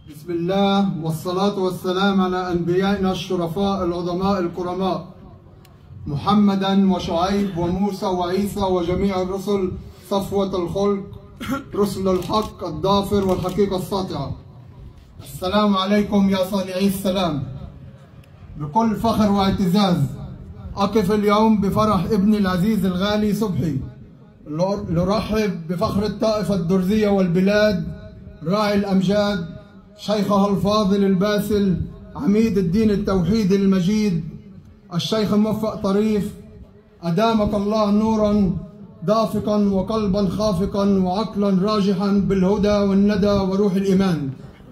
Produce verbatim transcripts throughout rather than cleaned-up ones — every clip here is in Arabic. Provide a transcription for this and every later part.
بسم الله والصلاة والسلام على أنبيائنا الشرفاء العظماء الكرماء محمدا وشعيب وموسى وعيسى وجميع الرسل صفوة الخلق رسل الحق الضافر والحقيقة الساطعة. السلام عليكم يا صانعي السلام. بكل فخر واعتزاز أقف اليوم بفرح ابني العزيز الغالي صبحي لأرحب بفخر الطائفة الدرزية والبلاد راعي الأمجاد شيخها الفاضل الباسل عميد الدين التوحيدي المجيد الشيخ الموفق طريف، أدامك الله نورا دافقا وقلبا خافقا وعقلا راجحا بالهدى والندى وروح الإيمان.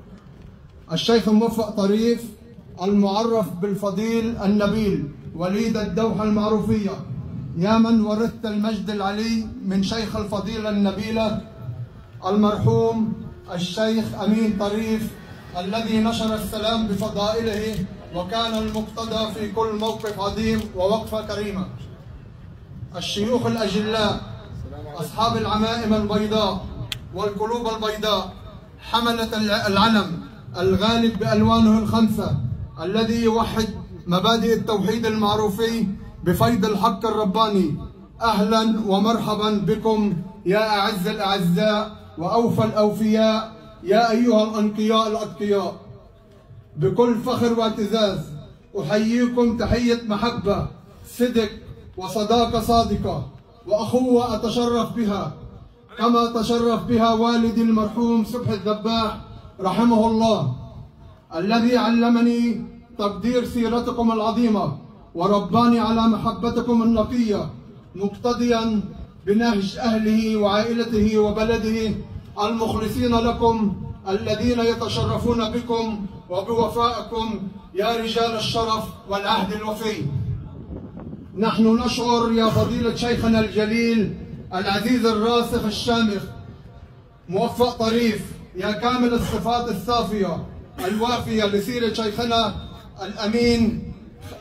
الشيخ الموفق طريف المعرف بالفضيل النبيل وليد الدوحة المعروفية، يا من ورثت المجد العلي من شيخ الفضيلة النبيلة المرحوم الشيخ أمين طريف الذي نشر السلام بفضائله وكان المقتدى في كل موقف عظيم ووقفة كريمة. الشيوخ الأجلاء أصحاب العمائم البيضاء والقلوب البيضاء حملة العلم الغالب بألوانه الخمسة الذي يوحد مبادئ التوحيد المعروفي بفيض الحق الرباني، أهلا ومرحبا بكم يا أعز الأعزاء وأوفى الأوفياء، يا أيها الأنقياء الأتقياء. بكل فخر واعتزاز أحييكم تحية محبة صدق وصداقة صادقة وأخوة أتشرف بها كما تشرف بها والدي المرحوم صبحي الذباح رحمه الله، الذي علمني تقدير سيرتكم العظيمة ورباني على محبتكم النقية مقتديا بنهج أهله وعائلته وبلده المخلصين لكم الذين يتشرفون بكم وبوفائكم يا رجال الشرف والعهد الوفي. نحن نشعر يا فضيلة شيخنا الجليل العزيز الراسخ الشامخ موفق طريف، يا كامل الصفات الصافية الوافية لسيرة شيخنا الأمين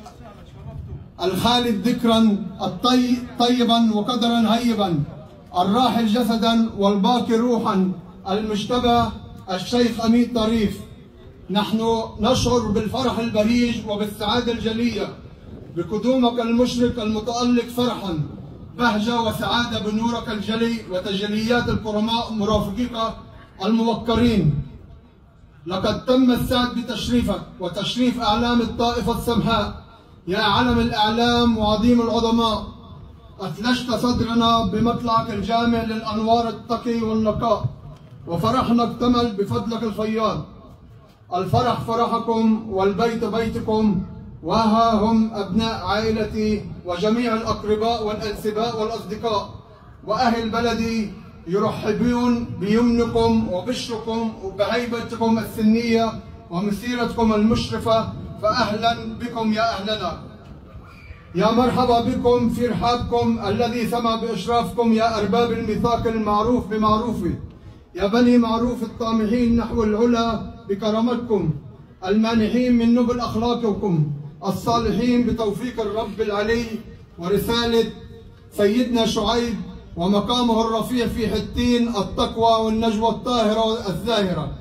الخالد ذكرا الطي طيبا وقدرا هيبا الراحل جسدا والباقي روحا المجتبى الشيخ أمين طريف. نحن نشعر بالفرح البهيج وبالسعادة الجلية بقدومك المشرق المتألق فرحا بهجة وسعادة بنورك الجلي وتجليات الكرماء مرافقيك الموقرين. لقد تم السعد بتشريفك وتشريف أعلام الطائفة السمحاء يا علم الأعلام وعظيم العظماء. أثلجت صدرنا بمطلعك الجامع للأنوار التقي والنقاء، وفرحنا اكتمل بفضلك الفياض. الفرح فرحكم والبيت بيتكم، وها هم أبناء عائلتي وجميع الأقرباء والأنسباء والأصدقاء وأهل بلدي يرحبون بيمنكم وبشركم وبهيبتكم السنية ومسيرتكم المشرفة، فأهلا بكم يا أهلنا. يا مرحبا بكم في رحابكم الذي سمع بإشرافكم يا أرباب الميثاق المعروف بمعروفه، يا بني معروف الطامحين نحو العلا بكرامتكم، المانحين من نبل أخلاقكم، الصالحين بتوفيق الرب العلي ورسالة سيدنا شعيب ومقامه الرفيع في حتين التقوى والنجوى الطاهرة الزاهرة.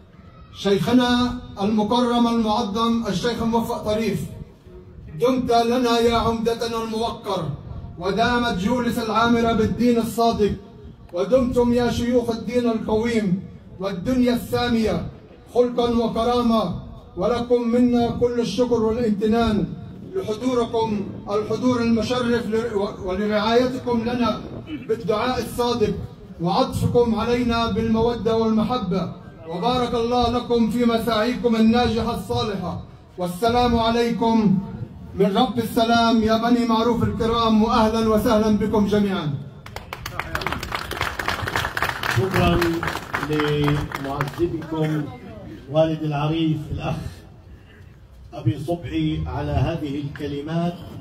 شيخنا المكرم المعظم الشيخ الموفق طريف، دمت لنا يا عمدتنا الموقر، ودامت جولس العامرة بالدين الصادق، ودمتم يا شيوخ الدين القويم والدنيا السامية خلقا وكرامة، ولكم منا كل الشكر والامتنان لحضوركم الحضور المشرف ولرعايتكم لنا بالدعاء الصادق وعطفكم علينا بالمودة والمحبة، وبارك الله لكم في مساعيكم الناجحة الصالحة. والسلام عليكم من رب السلام يا بني معروف الكرام، وأهلا وسهلا بكم جميعا. شكرا لمعذبكم والد العريس الأخ أبي صبحي على هذه الكلمات